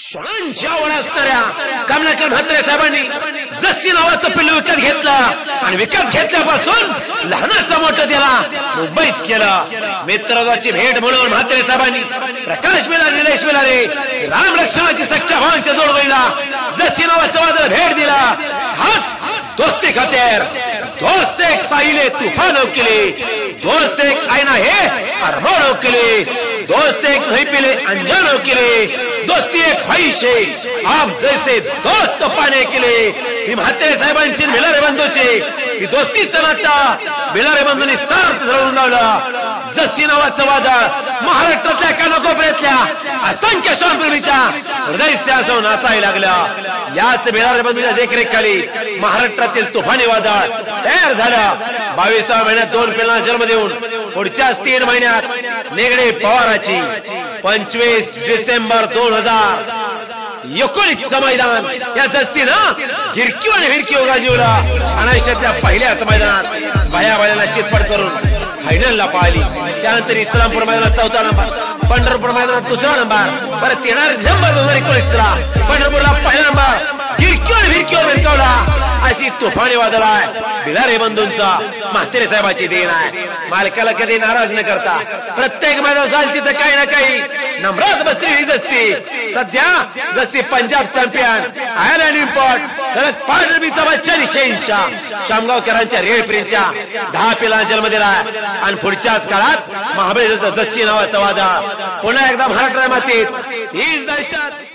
श्वानांच्या ओळख असणाऱ्या कमलाकर म्हात्रे साहेबांनी जस्सी नावाचं पिल्लू विकत घेतलं आणि विकत घेतल्यापासून लहानाचा मोठं त्याला मुंबईत केलं. मित्रत्वाची भेट म्हणून म्हात्रे साहेबांनी प्रकाश मिळाले, निलेश मिळाले, राम लक्ष्मणाची सख्या भावांच्या जोडवईला जस्सी नावाचं वादळ भेट दिला. हाच दोस्ती खातेर दोस्त एक साईले तूफान केले, दोस्त एक आईना हे अरमान केले, दोस्त एक नहीं पिले अंजान केले, दोस्ती एक ख्वाहिश है आप जैसे दोस्त पाने केले. ही म्हात्रे साहेबांची भिलारे बंधूची ही दोस्ती नाता भिलारे बंधूंनी सार्थ धरून लावला. जस्सी नावाचं वादळ महाराष्ट्रातल्या कानाकोपऱ्यातल्या असंख्य श्वानप्रेमीच्या हृदयस्यासह नाचायला लागला. याच भिलारे बंधूच्या देखरेखीखाली महाराष्ट्रातील तुफानी वादळ तयार झालं. 22व्या महिन्यात 2 पिल्लांना जन्म देऊन पुढच्या 3 महिन्यात नेगडे पवाराची 25 डिसेंबर 2019 मैदान या जस्तीनं हिरकी आणि हिरकी गाजवला. अनायशातल्या पहिल्याच मैदानात बायाबायाला चितपट करून फायनलला पाहिली. त्यानंतर इस्लामपूर मैदानात 4था नंबर, पंढरपूर मैदानात 2रा नंबर, परत येणार डिसेंबर 2019ला पंढरपूरला पहिला नंबर हिरकीवर हिरकीवर भिरकावला. अशी तुफानी वादळ आहे. भिलारे बंधूंचा म्हात्रे साहेबाची देण आहे. मालकाला कधी नाराज न करता प्रत्येक मैदान झाली तिथं काही ना काही नम्रात बसली ही जस्ती. सध्या जस्ती पंजाब चॅम्पियन, आयर्लंड इम्पॉर्ट, सलग 5 रबीचा बच्चा निश्चयींच्या शामगावकरांच्या रेड प्रिंटच्या 10 पिलांना जन्म दिलाय. आणि पुढच्याच काळात महाबळेश्वरचं जस्ती नावाचं वादळ पुन्हा एकदा महाराष्ट्र मातीत हीच दहशत